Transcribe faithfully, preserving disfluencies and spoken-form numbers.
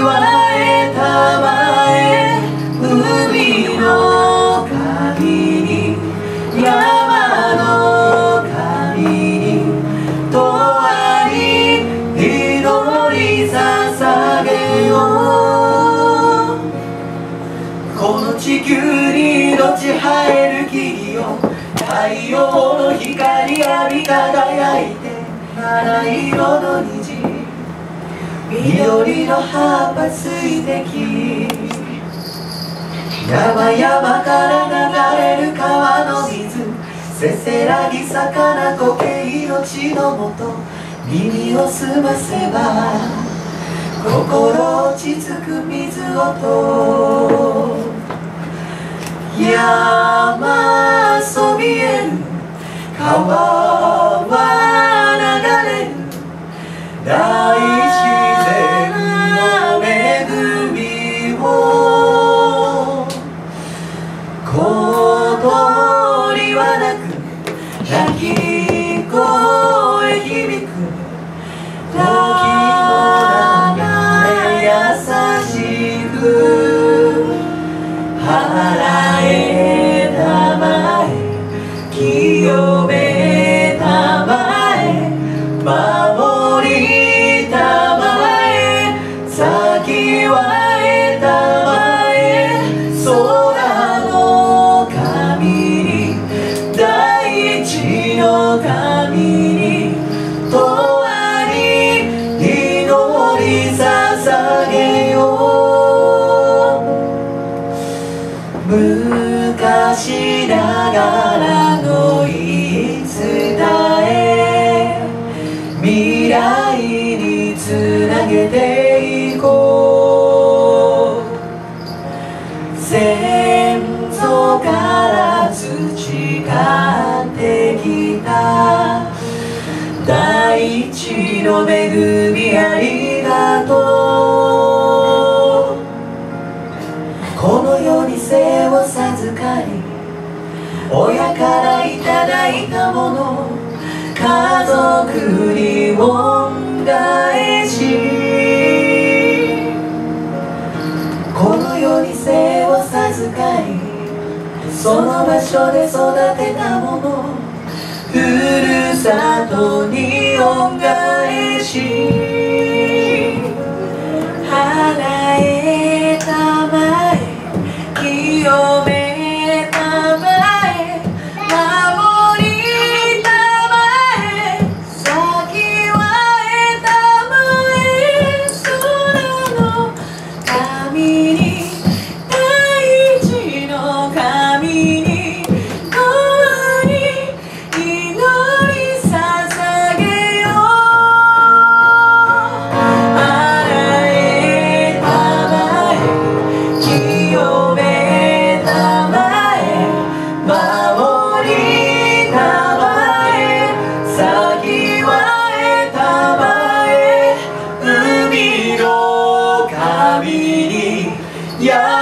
は得たまえ海の神に山の神に永遠に祈り捧げよう。この地球に命生える木々よ、太陽の光浴び輝いて七色の虹、緑の葉っぱ水滴、山々から流れる川の水、せせらぎ魚苔命のもと、耳を澄ませば心落ち着く水音。山そびえる川は流れる大自然の恵みを、小鳥はなく鳴き声響く時の流れ優しく払えたまえ清めたまえ守りたまえ先は得たまえ空の神に大地の神に永遠に祈り捧げよう。昔ながらの言い伝え、未来につなげていこう。先祖から培ってきた大地の恵みありがとう。この世に生を授かり、親からいただいたもの、家族に恩返し。この世に生を授かり、その場所で育てたもの、ふるさとに恩返し。払えたまえ清めたまえ守りたまえ先は得たまえ空の神に大地の神に永遠に祈り捧げよう。洗えたまえ清めたまえ守りたまえ先は得たまえ海の神に